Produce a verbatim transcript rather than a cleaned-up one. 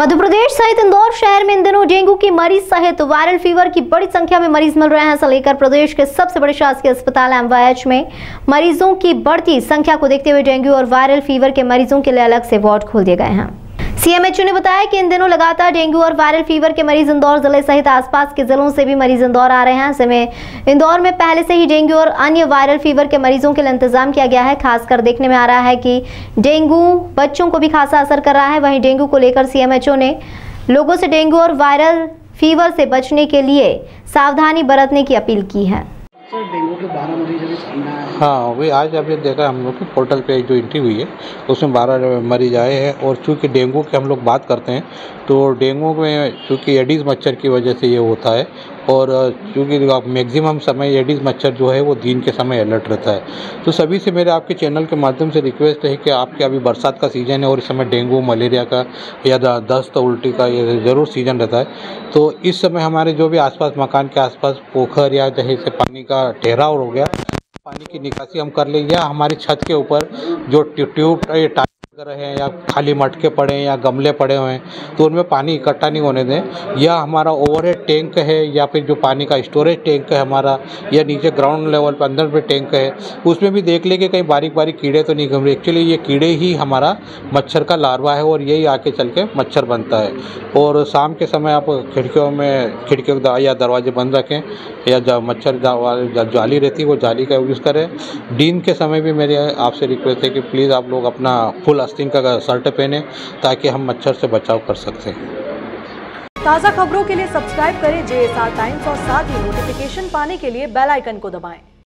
मध्य प्रदेश सहित इंदौर शहर में इन दिनों डेंगू की मरीज सहित वायरल फीवर की बड़ी संख्या में मरीज मिल रहे हैं। ऐसा लेकर प्रदेश के सबसे बड़े शासकीय अस्पताल एमवाईएच में मरीजों की बढ़ती संख्या को देखते हुए डेंगू और वायरल फीवर के मरीजों के लिए अलग से वार्ड खोल दिए गए हैं। सीएमएचओ ने बताया कि इन दिनों लगातार डेंगू और वायरल फीवर के मरीज इंदौर जिले सहित आसपास के जिलों से भी मरीज इंदौर आ रहे हैं। ऐसे में इंदौर में पहले से ही डेंगू और अन्य वायरल फीवर के मरीजों के लिए इंतजाम किया गया है। खासकर देखने में आ रहा है कि डेंगू बच्चों को भी खासा असर कर रहा है। वहीं डेंगू को लेकर सीएमएचओ ने लोगों से डेंगू और वायरल फीवर से बचने के लिए सावधानी बरतने की अपील की है। सर, डेंगू के बारह मरीज अभी सामने आए हैं। हाँ, वही आज अभी देखा हम लोग की पोर्टल पे जो एंट्री हुई है उसमें बारह मरीज आए हैं। और चूँकि डेंगू की हम लोग बात करते हैं तो डेंगू में चूँकि एडिस मच्छर की वजह से ये होता है। और चूँकि मैक्सिमम समय एडिस मच्छर जो है वो दिन के समय अलर्ट रहता है। तो सभी से मेरे आपके चैनल के माध्यम से रिक्वेस्ट है कि आपके अभी बरसात का सीज़न है और इस समय डेंगू मलेरिया का या दस्त उल्टी का ये ज़रूर सीज़न रहता है। तो इस समय हमारे जो भी आसपास मकान के आसपास पोखर या जहीं से पानी का ठहराव हो गया, पानी की निकासी हम कर लें, या हमारी छत के ऊपर जो ट्यूब रहे हैं या खाली मटके पड़े हैं या गमले पड़े हुए हैं तो उनमें पानी इकट्ठा नहीं होने दें। या हमारा ओवरहेड टैंक है या फिर जो पानी का स्टोरेज टैंक है हमारा, या नीचे ग्राउंड लेवल पर अंदर पे टैंक है, उसमें भी देख ले कि कहीं बारीक बारीक कीड़े तो नहीं घूम रहे। एक्चुअली ये कीड़े ही हमारा मच्छर का लार्वा है और यही आके चल के मच्छर बनता है। और शाम के समय आप खिड़कियों में खिड़कियों या दरवाजे बंद रखें, या जो मच्छर जाली रहती है वो जाली का यूज़ करें। दिन के समय भी मेरे आपसे रिक्वेस्ट है कि प्लीज़ आप लोग अपना फुल आस्तीन का शर्ट पहने ताकि हम मच्छर से बचाव कर सकते हैं। ताज़ा खबरों के लिए सब्सक्राइब करें जे एस आर टाइम्स और साथ ही नोटिफिकेशन पाने के लिए बेल आइकन को दबाएं।